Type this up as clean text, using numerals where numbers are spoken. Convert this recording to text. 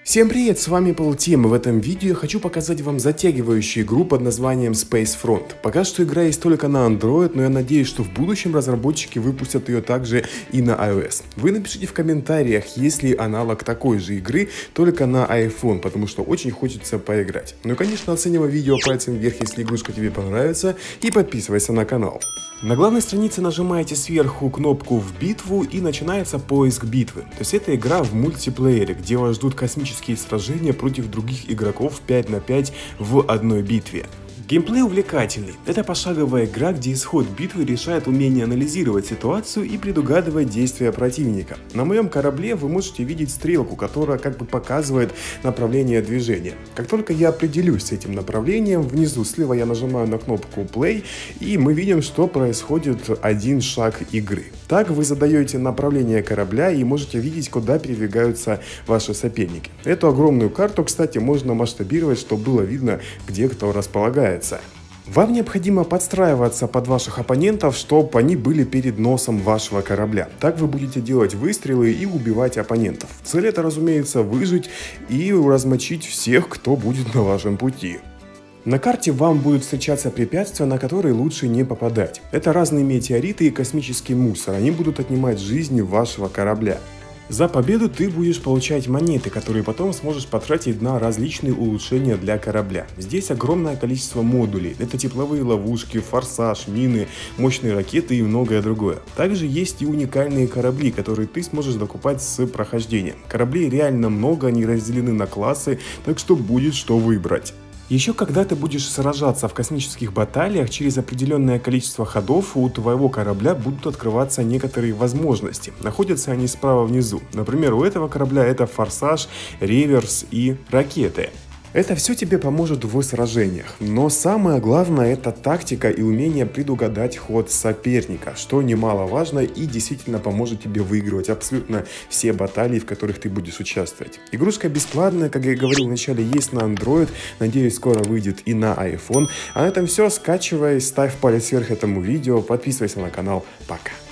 Всем привет, с вами Полтим, и в этом видео я хочу показать вам затягивающую игру под названием Space Front. Пока что игра есть только на Android, но я надеюсь, что в будущем разработчики выпустят ее также и на iOS. Вы напишите в комментариях, есть ли аналог такой же игры, только на iPhone, потому что очень хочется поиграть. Ну и конечно, оценивай видео пальцем вверх, если игрушка тебе понравится, и подписывайся на канал. На главной странице нажимаете сверху кнопку «В битву» и начинается поиск битвы. То есть это игра в мультиплеере, где вас ждут космические сражения против других игроков 5 на 5 в одной битве. Геймплей увлекательный. Это пошаговая игра, где исход битвы решает умение анализировать ситуацию и предугадывать действия противника. На моем корабле вы можете видеть стрелку, которая как бы показывает направление движения. Как только я определюсь с этим направлением, внизу слева я нажимаю на кнопку Play, и мы видим, что происходит один шаг игры. Так вы задаете направление корабля и можете видеть, куда передвигаются ваши соперники. Эту огромную карту, кстати, можно масштабировать, чтобы было видно, где кто располагается. Вам необходимо подстраиваться под ваших оппонентов, чтобы они были перед носом вашего корабля. Так вы будете делать выстрелы и убивать оппонентов. Цель это, разумеется, выжить и размочить всех, кто будет на вашем пути. На карте вам будут встречаться препятствия, на которые лучше не попадать. Это разные метеориты и космический мусор, они будут отнимать жизни вашего корабля. За победу ты будешь получать монеты, которые потом сможешь потратить на различные улучшения для корабля. Здесь огромное количество модулей. Это тепловые ловушки, форсаж, мины, мощные ракеты и многое другое. Также есть и уникальные корабли, которые ты сможешь докупать с прохождением. Кораблей реально много, они разделены на классы, так что будет что выбрать. Еще когда ты будешь сражаться в космических баталиях, через определенное количество ходов у твоего корабля будут открываться некоторые возможности. Находятся они справа внизу. Например, у этого корабля это форсаж, реверс и ракеты. Это все тебе поможет в сражениях, но самое главное это тактика и умение предугадать ход соперника, что немаловажно и действительно поможет тебе выигрывать абсолютно все баталии, в которых ты будешь участвовать. Игрушка бесплатная, как я и говорил вначале, есть на Android, надеюсь скоро выйдет и на iPhone. А на этом все, скачивай, ставь палец вверх этому видео, подписывайся на канал, пока.